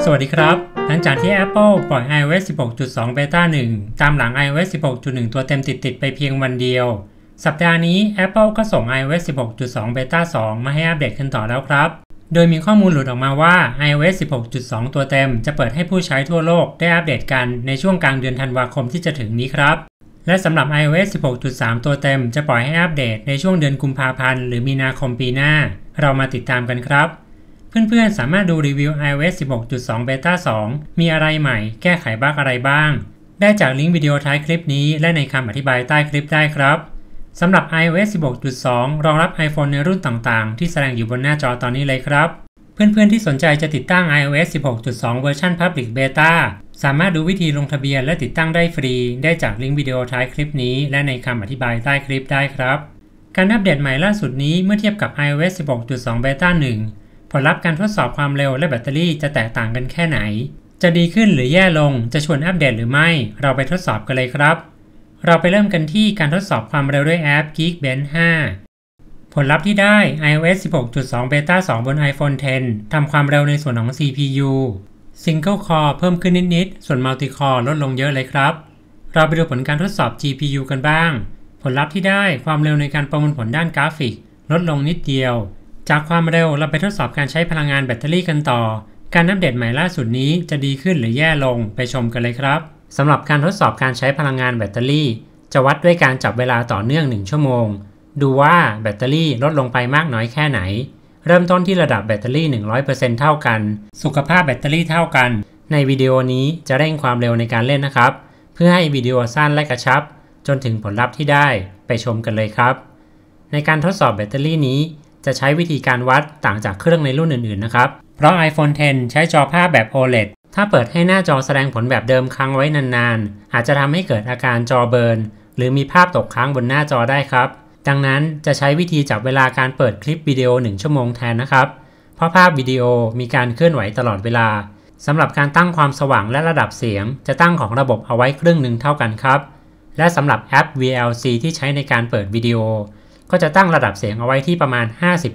สวัสดีครับหลังจากที่ Apple ปล่อย iOS 16.2 Beta 1 ตามหลัง iOS 16.1 ตัวเต็มติดไปเพียงวันเดียวสัปดาห์นี้ Apple ก็ส่ง iOS 16.2 Beta 2 มาให้อัปเดตกันต่อแล้วครับโดยมีข้อมูลหลุดออกมาว่า iOS 16.2 ตัวเต็มจะเปิดให้ผู้ใช้ทั่วโลกได้อัปเดตกันในช่วงกลางเดือนธันวาคมที่จะถึงนี้ครับและสำหรับ iOS 16.3 ตัวเต็มจะปล่อยให้อัปเดตในช่วงเดือนกุมภาพันธ์หรือมีนาคมปีหน้าเรามาติดตามกันครับเพื่อนๆสามารถดูรีวิว iOS 16.2 Beta 2 มีอะไรใหม่แก้ไขบั๊กอะไรบ้างได้จากลิงก์วิดีโอท้ายคลิปนี้และในคำอธิบายใต้คลิปได้ครับสำหรับ iOS 16.2 รองรับ iPhone ในรุ่นต่างๆที่แสดงอยู่บนหน้าจอตอนนี้เลยครับเพื่อนๆที่สนใจจะติดตั้ง iOS 16.2 เวอร์ชัน Public Beta สามารถดูวิธีลงทะเบียนและติดตั้งได้ฟรีได้จากลิงก์วิดีโอท้ายคลิปนี้และในคำอธิบายใต้คลิปได้ครับการอัปเดตใหม่ล่าสุดนี้เมื่อเทียบกับ iOS 16.2 Beta 1 ผลลัพธ์การทดสอบความเร็วและแบตเตอรี่จะแตกต่างกันแค่ไหนจะดีขึ้นหรือแย่ลงจะชวนอัปเดตหรือไม่เราไปทดสอบกันเลยครับเราไปเริ่มกันที่การทดสอบความเร็วด้วยแอป Geekbench 5 ผลลัพธ์ที่ได้ iOS 16.2 Beta 2 บน iPhone X ทำความเร็วในส่วนของ CPU Single Core เพิ่มขึ้นนิดๆส่วน Multi Core ลดลงเยอะเลยครับเราไปดูผลการทดสอบ GPU กันบ้างผลลัพธ์ที่ได้ความเร็วในการประมวลผลด้านกราฟิกลดลงนิดเดียวจากความเร็วเราไปทดสอบการใช้พลังงานแบตเตอรี่กันต่อการอัปเดตใหม่ล่าสุดนี้จะดีขึ้นหรือแย่ลงไปชมกันเลยครับสำหรับการทดสอบการใช้พลังงานแบตเตอรี่จะวัดด้วยการจับเวลาต่อเนื่อง1ชั่วโมงดูว่าแบตเตอรี่ลดลงไปมากน้อยแค่ไหนเริ่มต้นที่ระดับแบตเตอรี่ 100% เท่ากันสุขภาพแบตเตอรี่เท่ากันในวิดีโอนี้จะเร่งความเร็วในการเล่นนะครับเพื่อให้วิดีโอสั้นและกระชับจนถึงผลลัพธ์ที่ได้ไปชมกันเลยครับในการทดสอบแบตเตอรี่นี้จะใช้วิธีการวัดต่างจากเครื่องในรุ่นอื่นๆนะครับเพราะ iPhone X ใช้จอภาพแบบ OLED ถ้าเปิดให้หน้าจอแสดงผลแบบเดิมค้างไว้นานๆอาจจะทำให้เกิดอาการจอเบิร์นหรือมีภาพตกค้างบนหน้าจอได้ครับดังนั้นจะใช้วิธีจับเวลาการเปิดคลิปวิดีโอ1ชั่วโมงแทนนะครับเพราะภาพวิดีโอมีการเคลื่อนไหวตลอดเวลาสำหรับการตั้งความสว่างและระดับเสียงจะตั้งของระบบเอาไว้ครึ่งหนึ่งเท่ากันครับและสำหรับแอป VLC ที่ใช้ในการเปิดวิดีโอก็จะตั้งระดับเสียงเอาไว้ที่ประมาณ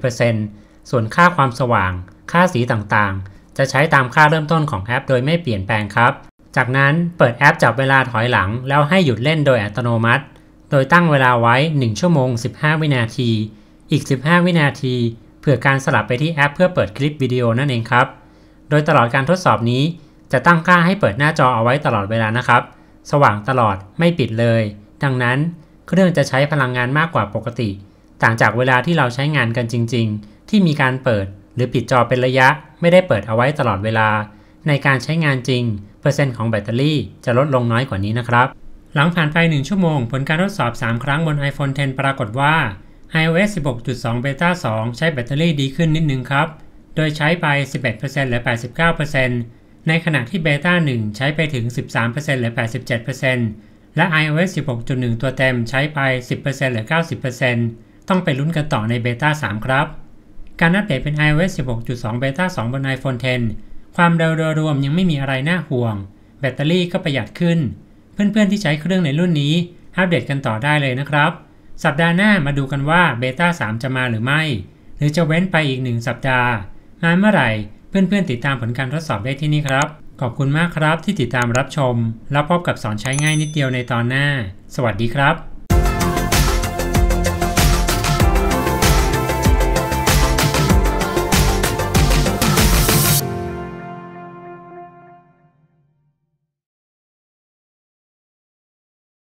50% ส่วนค่าความสว่างค่าสีต่างๆจะใช้ตามค่าเริ่มต้นของแอปโดยไม่เปลี่ยนแปลงครับจากนั้นเปิดแอปจับเวลาถอยหลังแล้วให้หยุดเล่นโดยอัตโนมัติโดยตั้งเวลาไว้1ชั่วโมง15วินาทีอีก15วินาทีเพื่อการสลับไปที่แอปเพื่อเปิดคลิปวิดีโอนั่นเองครับโดยตลอดการทดสอบนี้จะตั้งค่าให้เปิดหน้าจอเอาไว้ตลอดเวลานะครับสว่างตลอดไม่ปิดเลยดังนั้นเครื่องจะใช้พลังงานมากกว่าปกติต่างจากเวลาที่เราใช้งานกันจริงๆที่มีการเปิดหรือปิดจอเป็นระยะไม่ได้เปิดเอาไว้ตลอดเวลาในการใช้งานจริงเปอร์เซ็นต์ของแบตเตอรี่จะลดลงน้อยกว่านี้นะครับหลังผ่านไป1ชั่วโมงผลการทดสอบ3ครั้งบน iPhone X ปรากฏว่า iOS 16.2 Beta 2 ใช้แบตเตอรี่ดีขึ้นนิดนึงครับโดยใช้ไป 11% เหลือ 89% ในขณะที่ Beta 1 ใช้ไปถึง 13% เหลือ 87% และ iOS 16.1 ตัวเต็มใช้ไป 10% เหลือ 90% ต้องไปลุ้นกันต่อใน Beta 3 ครับการอัปเดตเป็น iOS 16.2 Beta 2 บน iPhone X ความเร็วโดยรวมยังไม่มีอะไรน่าห่วงแบตเตอรี่ก็ประหยัดขึ้นเพื่อนๆที่ใช้เครื่องในรุ่นนี้อัปเดตกันต่อได้เลยนะครับสัปดาห์หน้ามาดูกันว่า Beta 3 จะมาหรือไม่หรือจะเว้นไปอีก1สัปดาห์มาเมื่อไหร่เพื่อนๆติดตามผลการทดสอบได้ที่นี่ครับขอบคุณมากครับที่ติดตามรับชมแล้วพบกับสอนใช้ง่ายนิดเดียวในตอนหน้าสวัสดีครับ